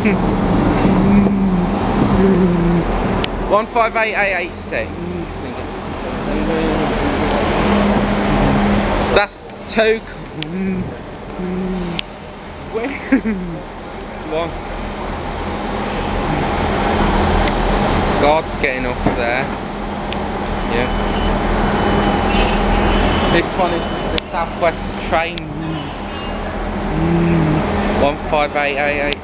158,886. That's 2. One. God's getting off there. Yeah. This one is the Southwest train. 158,886.